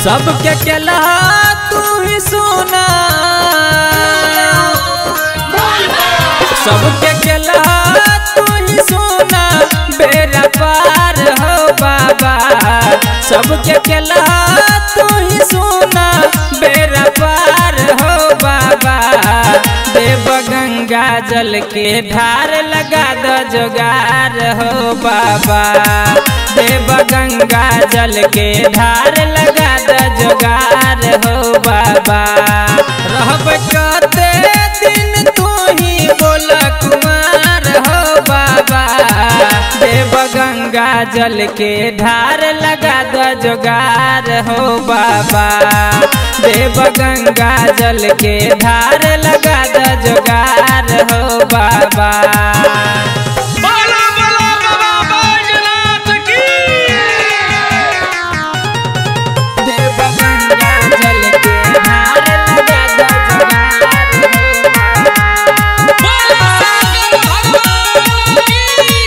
सबके केला तू ही सुना, सबके केला तू ही सुना, बेरा पार हो बाबा। सबके केला तू ही सुना, बेरा पार हो बाबा। देव गंगा जल के धार लगा दो जोगार हो बाबा। देव गंगा जल के धार लगा दो जोगार हो बाबा। रहब कते दिन तू ही बोल कुमार हो बाबा। देव गंगा जल के धार लगा दो जोगार हो बाबा। देव गंगा जल के धार लगा दो जोगार हो बाबा। बोला बोला बाबा बैजनाथ की। देव गंगा जल के धार लगा दो जोगार हो बाबा। बोला भगवान की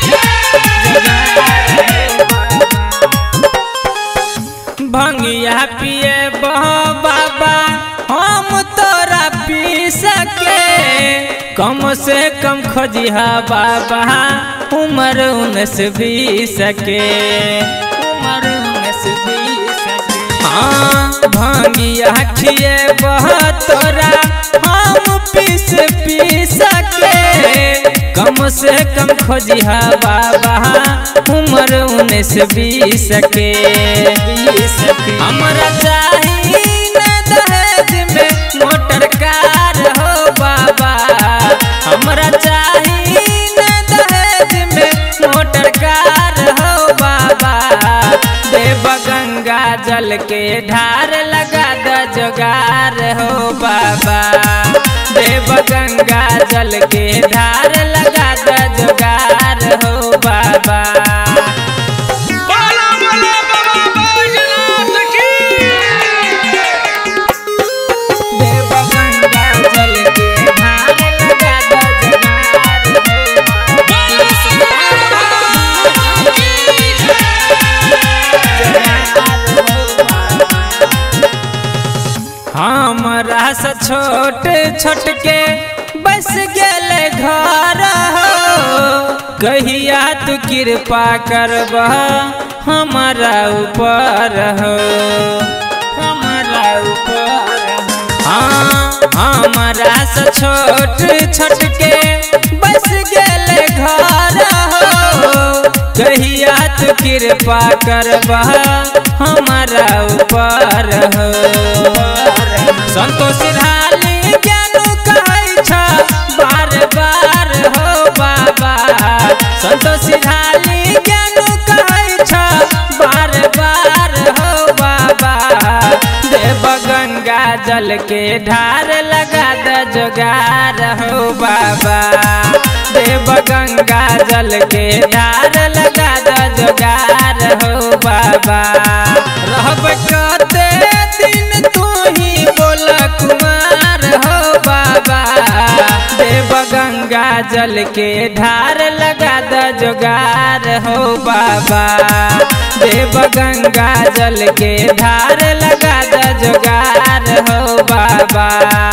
भंगिया पिए बाबा हम तोरा पी सके। कम से कम खोजिहा बाबा उम्र 19-20 के, उम्र 19-20 के। हाँ भंगिया खिए तोरा हम पी सके। कम से कम खोजिहा बाबा उम्र 19-20 के। हमरा चाहिए न दहेज में मोटर कार हो बाबा। हमरा चाहिए न दहेज में मोटर कार हो बाबा। देव गंगा जल के धार लगा दो जोगार हो बाबा। देव गंगा जल के धार लगा दो जोगार हो बाबा। बोला बोला बाबा बैजनाथ की। देव गंगा जल के धार लगा दो जोगार हो हमरा से छोट छोट के बस गेले घर हो। कहिया तू कृपा करब हमारा ऊपर हो, हमारा ऊपर हो। हाँ हमरा से छोट छोट के बस गेले घर हो। कहिया तू कृपा करब हमारा ऊपर हो। संतोष ढाली ज्ञानू कहै छ बार बार हो बाबा। संतोष ढाली ज्ञानू कहै छ बार बार हो बाबा। देव गंगा जल के धार लगा दो जोगार हो बाबा। देव गंगा जल के धार लगा दो जोगार हो बाबा। रहब कते दिन तू ही बोल कुमार हो बाबा। देव गंगा जल के धार लगा दो जोगार हो बाबा। देव गंगा जल के धार लगा दो जोगार हो बाबा।